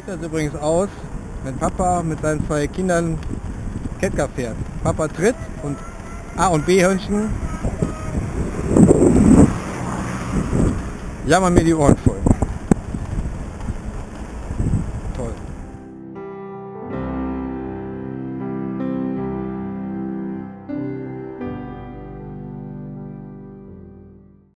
das übrigens aus, wenn Papa mit seinen 2 Kindern Kettger fährt. Papa tritt und A- und B-Hörnchen jammern mir die Ohren voll.